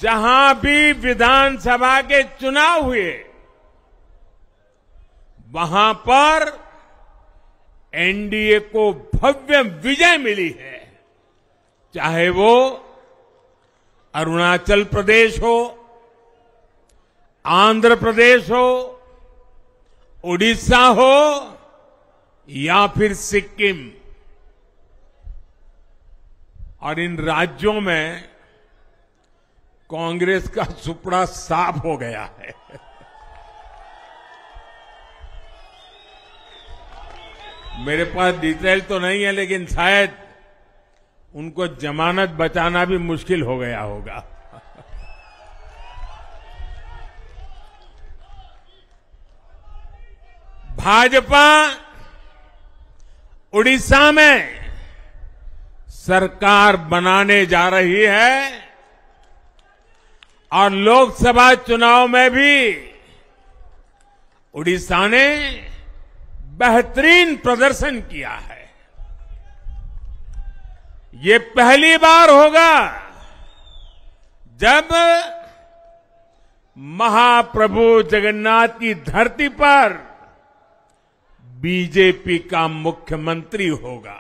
जहां भी विधानसभा के चुनाव हुए वहां पर एनडीए को भव्य विजय मिली है। चाहे वो अरुणाचल प्रदेश हो, आंध्र प्रदेश हो, उड़ीसा हो या फिर सिक्किम। और इन राज्यों में कांग्रेस का सुपड़ा साफ हो गया है। मेरे पास डिटेल तो नहीं है, लेकिन शायद उनको जमानत बचाना भी मुश्किल हो गया होगा। भाजपा उड़ीसा में सरकार बनाने जा रही है और लोकसभा चुनाव में भी उड़ीसा ने बेहतरीन प्रदर्शन किया है। ये पहली बार होगा जब महाप्रभु जगन्नाथ की धरती पर बीजेपी का मुख्यमंत्री होगा।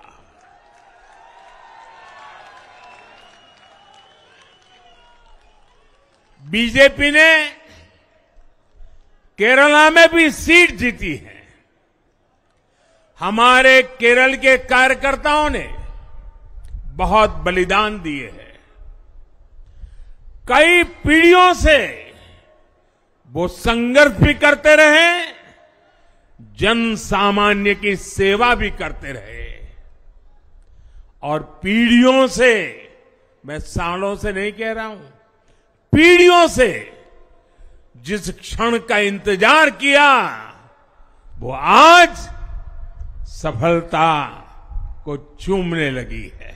बीजेपी ने केरला में भी सीट जीती है। हमारे केरल के कार्यकर्ताओं ने बहुत बलिदान दिए हैं। कई पीढ़ियों से वो संघर्ष भी करते रहे, जन सामान्य की सेवा भी करते रहे। और पीढ़ियों से, मैं सालों से नहीं कह रहा हूं, पीढ़ियों से जिस क्षण का इंतजार किया वो आज सफलता को चूमने लगी है।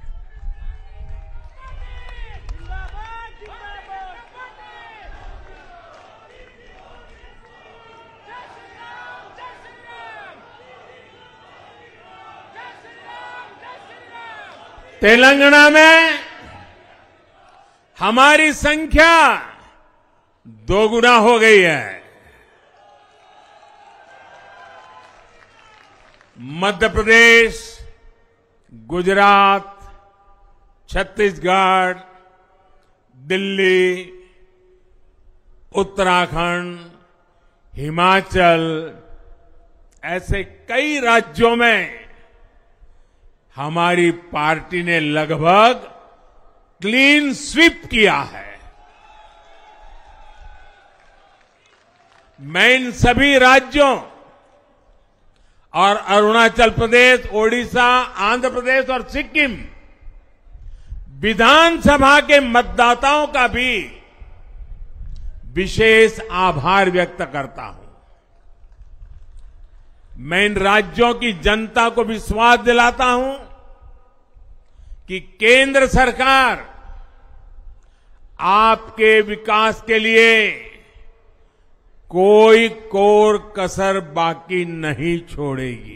तेलंगाना में हमारी संख्या दोगुना हो गई है। मध्य प्रदेश, गुजरात, छत्तीसगढ़, दिल्ली, उत्तराखंड, हिमाचल, ऐसे कई राज्यों में हमारी पार्टी ने लगभग क्लीन स्वीप किया है। मैं इन सभी राज्यों और अरुणाचल प्रदेश, ओडिशा, आंध्र प्रदेश और सिक्किम विधानसभा के मतदाताओं का भी विशेष आभार व्यक्त करता हूं। मैं इन राज्यों की जनता को विश्वास दिलाता हूं कि केंद्र सरकार आपके विकास के लिए कोई कोर कसर बाकी नहीं छोड़ेगी।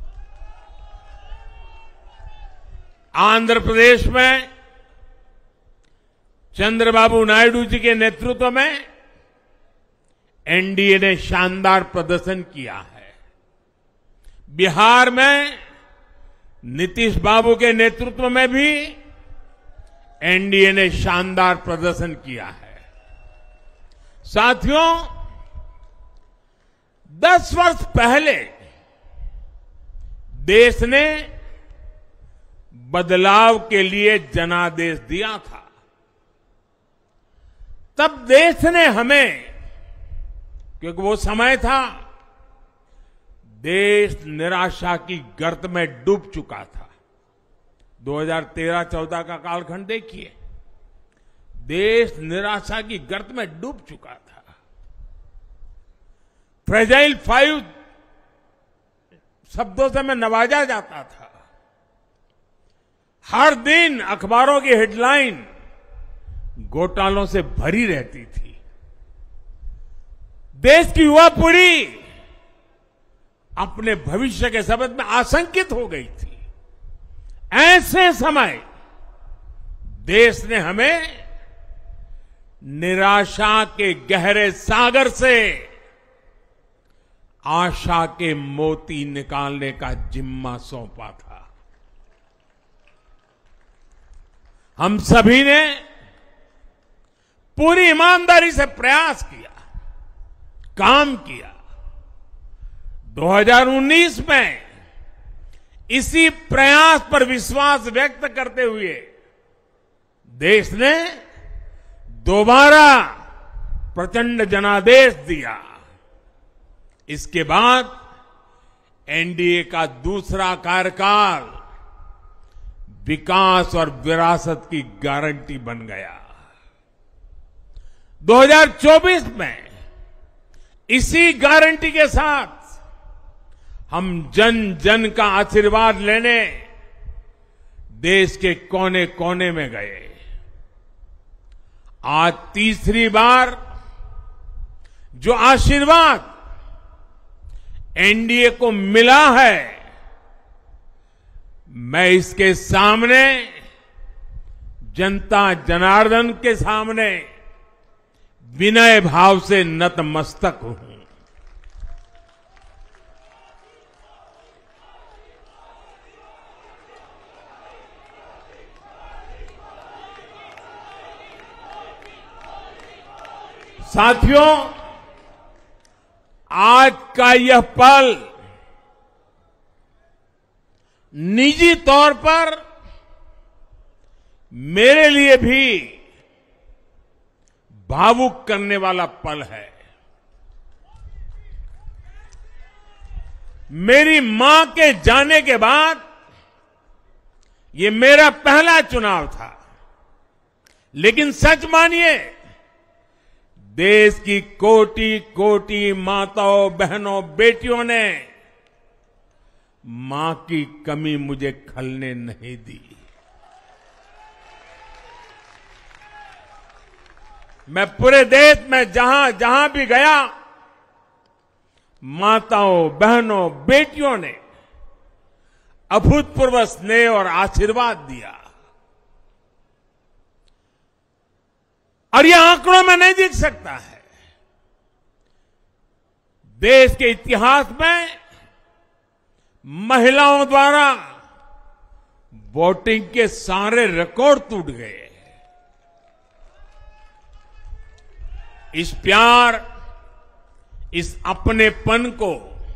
आंध्र प्रदेश में चंद्रबाबू नायडू जी के नेतृत्व में एनडीए ने शानदार प्रदर्शन किया है। बिहार में नीतीश बाबू के नेतृत्व में भी एनडीए ने शानदार प्रदर्शन किया है। साथियों, 10 वर्ष पहले देश ने बदलाव के लिए जनादेश दिया था। तब देश ने हमें, क्योंकि वो समय था देश निराशा की गर्त में डूब चुका था। 2013-14 का कालखंड देखिए, देश निराशा की गर्त में डूब चुका था। फ्रेजाइल 5 शब्दों से मैं नवाजा जाता था। हर दिन अखबारों की हेडलाइन घोटालों से भरी रहती थी। देश की युवा पीढ़ी अपने भविष्य के संबंध में आशंकित हो गई थी। ऐसे समय देश ने हमें निराशा के गहरे सागर से आशा के मोती निकालने का जिम्मा सौंपा था। हम सभी ने पूरी ईमानदारी से प्रयास किया, काम किया। 2019 में इसी प्रयास पर विश्वास व्यक्त करते हुए देश ने दोबारा प्रचंड जनादेश दिया। इसके बाद एनडीए का दूसरा कार्यकाल विकास और विरासत की गारंटी बन गया। 2024 में इसी गारंटी के साथ हम जन जन का आशीर्वाद लेने देश के कोने कोने में गए। आज तीसरी बार जो आशीर्वाद एनडीए को मिला है, मैं इसके सामने जनता जनार्दन के सामने विनय भाव से नतमस्तक हूं। साथियों, आज का यह पल निजी तौर पर मेरे लिए भी भावुक करने वाला पल है। मेरी मां के जाने के बाद ये मेरा पहला चुनाव था, लेकिन सच मानिए, देश की कोटि कोटि माताओं, बहनों, बेटियों ने मां की कमी मुझे खलने नहीं दी। मैं पूरे देश में जहां जहां भी गया, माताओं, बहनों, बेटियों ने अभूतपूर्व स्नेह और आशीर्वाद दिया। और यह आंकड़ों में नहीं दिख सकता है। देश के इतिहास में महिलाओं द्वारा वोटिंग के सारे रिकॉर्ड टूट गए। इस प्यार, इस अपनेपन को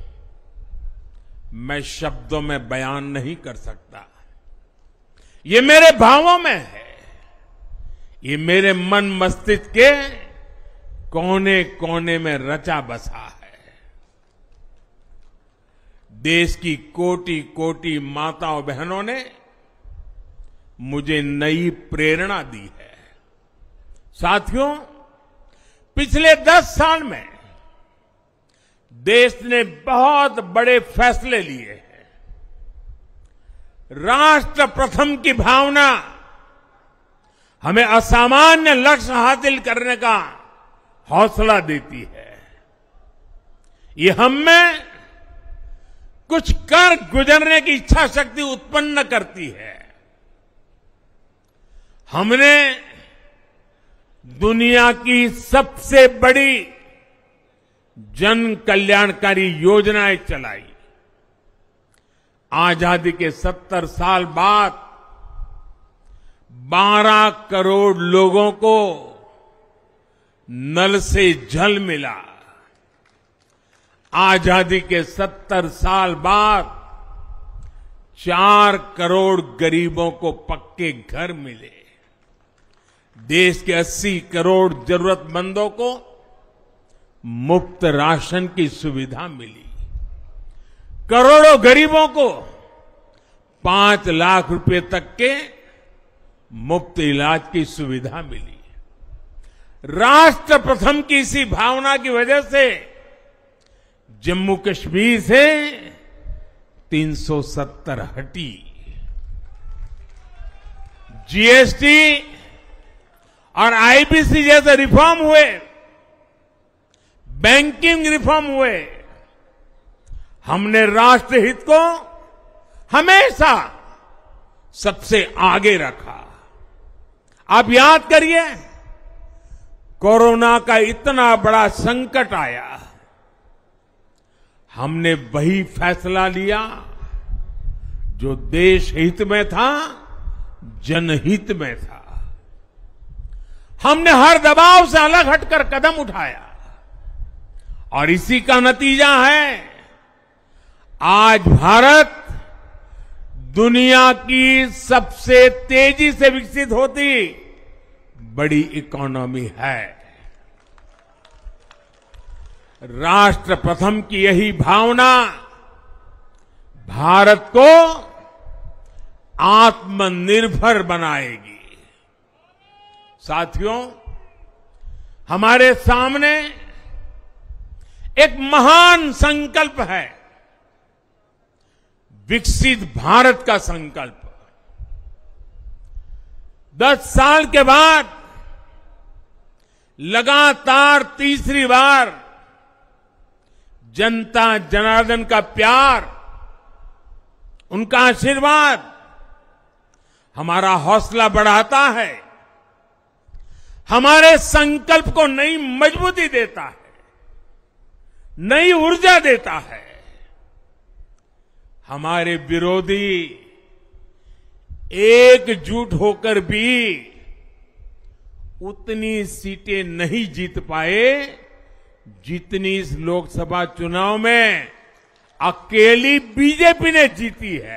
मैं शब्दों में बयान नहीं कर सकता। ये मेरे भावों में है। ये मेरे मन मस्तिष्क के कोने कोने में रचा बसा है। देश की कोटि कोटि माताओं बहनों ने मुझे नई प्रेरणा दी है। साथियों, पिछले 10 साल में देश ने बहुत बड़े फैसले लिए हैं। राष्ट्र प्रथम की भावना हमें असामान्य लक्ष्य हासिल करने का हौसला देती है। ये हम में कुछ कर गुजरने की इच्छा शक्ति उत्पन्न करती है। हमने दुनिया की सबसे बड़ी जन कल्याणकारी योजनाएं चलाई। आजादी के 70 साल बाद 12 करोड़ लोगों को नल से जल मिला। आजादी के 70 साल बाद 4 करोड़ गरीबों को पक्के घर मिले। देश के 80 करोड़ जरूरतमंदों को मुफ्त राशन की सुविधा मिली। करोड़ों गरीबों को 5 लाख रुपए तक के मुफ्त इलाज की सुविधा मिली। राष्ट्र प्रथम की इसी भावना की वजह से जम्मू कश्मीर से 370 हटी। जीएसटी और आईबीसी जैसे रिफॉर्म हुए, बैंकिंग रिफॉर्म हुए। हमने राष्ट्रहित को हमेशा सबसे आगे रखा। आप याद करिए, कोरोना का इतना बड़ा संकट आया, हमने वही फैसला लिया जो देश हित में था, जनहित में था। हमने हर दबाव से अलग हटकर कदम उठाया और इसी का नतीजा है आज भारत दुनिया की सबसे तेजी से विकसित होती बड़ी इकोनॉमी है। राष्ट्र प्रथम की यही भावना भारत को आत्मनिर्भर बनाएगी। साथियों, हमारे सामने एक महान संकल्प है, विकसित भारत का संकल्प। 10 साल के बाद लगातार तीसरी बार जनता जनार्दन का प्यार, उनका आशीर्वाद हमारा हौसला बढ़ाता है, हमारे संकल्प को नई मजबूती देता है, नई ऊर्जा देता है। हमारे विरोधी एकजुट होकर भी उतनी सीटें नहीं जीत पाए जितनी इस लोकसभा चुनाव में अकेली बीजेपी ने जीती है।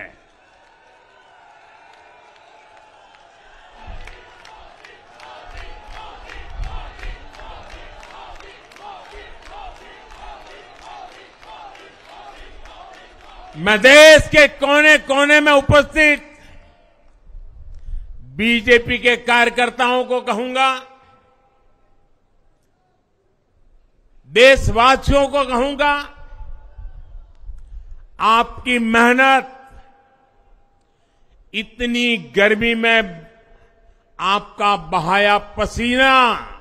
मैं देश के कोने कोने में उपस्थित बीजेपी के कार्यकर्ताओं को कहूंगा, देशवासियों को कहूंगा, आपकी मेहनत, इतनी गर्मी में आपका बहाया पसीना